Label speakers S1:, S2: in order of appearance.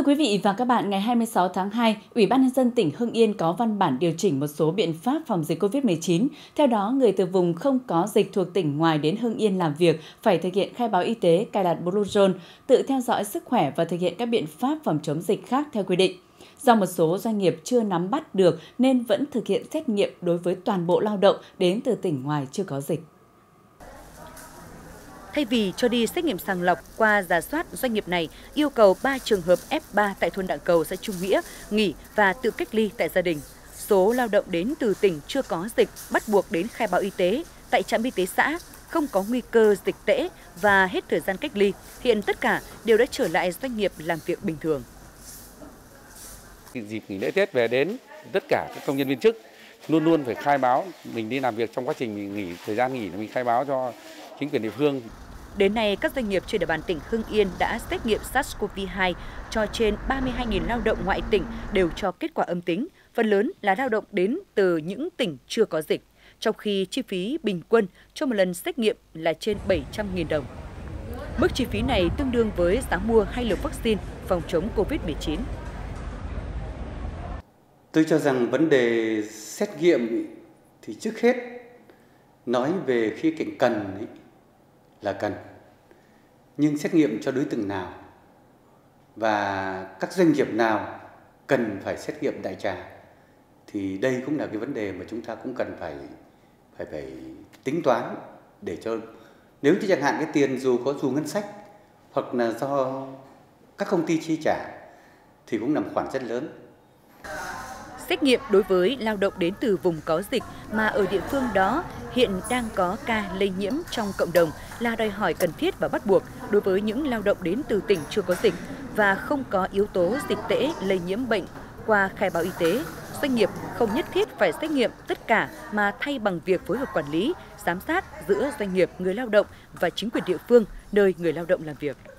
S1: Thưa quý vị và các bạn, ngày 26 tháng 2, Ủy ban Nhân dân tỉnh Hưng Yên có văn bản điều chỉnh một số biện pháp phòng dịch COVID-19. Theo đó, người từ vùng không có dịch thuộc tỉnh ngoài đến Hưng Yên làm việc phải thực hiện khai báo y tế, cài đặt Bluezone, tự theo dõi sức khỏe và thực hiện các biện pháp phòng chống dịch khác theo quy định. Do một số doanh nghiệp chưa nắm bắt được nên vẫn thực hiện xét nghiệm đối với toàn bộ lao động đến từ tỉnh ngoài chưa có dịch.
S2: Thay vì cho đi xét nghiệm sàng lọc, qua rà soát, doanh nghiệp này yêu cầu 3 trường hợp F3 tại thôn Đặng Cầu, xã Trung Nghĩa nghỉ và tự cách ly tại gia đình. Số lao động đến từ tỉnh chưa có dịch bắt buộc đến khai báo y tế tại trạm y tế xã, không có nguy cơ dịch tễ và hết thời gian cách ly. Hiện tất cả đều đã trở lại doanh nghiệp làm việc bình thường.
S3: Dịp nghỉ lễ Tết về đến, tất cả các công nhân viên chức luôn luôn phải khai báo mình đi làm việc, trong quá trình mình nghỉ, thời gian nghỉ mình khai báo cho chính quyền địa phương.
S2: Đến nay, các doanh nghiệp trên địa bàn tỉnh Hưng Yên đã xét nghiệm SARS-CoV-2 cho trên 32.000 lao động ngoại tỉnh đều cho kết quả âm tính, phần lớn là lao động đến từ những tỉnh chưa có dịch, trong khi chi phí bình quân cho một lần xét nghiệm là trên 700.000 đồng. Mức chi phí này tương đương với giá mua 2 liều vaccine phòng chống COVID-19.
S4: Tôi cho rằng vấn đề xét nghiệm thì trước hết nói về khía cạnh cần là cần, nhưng xét nghiệm cho đối tượng nào và các doanh nghiệp nào cần phải xét nghiệm đại trà thì đây cũng là cái vấn đề mà chúng ta cũng cần phải tính toán, để cho nếu như chẳng hạn cái tiền dù ngân sách hoặc là do các công ty chi trả thì cũng nằm khoản rất lớn.
S2: Xét nghiệm đối với lao động đến từ vùng có dịch mà ở địa phương đó hiện đang có ca lây nhiễm trong cộng đồng là đòi hỏi cần thiết và bắt buộc đối với những lao động đến từ tỉnh chưa có dịch và không có yếu tố dịch tễ lây nhiễm bệnh. Qua khai báo y tế, doanh nghiệp không nhất thiết phải xét nghiệm tất cả mà thay bằng việc phối hợp quản lý, giám sát giữa doanh nghiệp, người lao động và chính quyền địa phương nơi người lao động làm việc.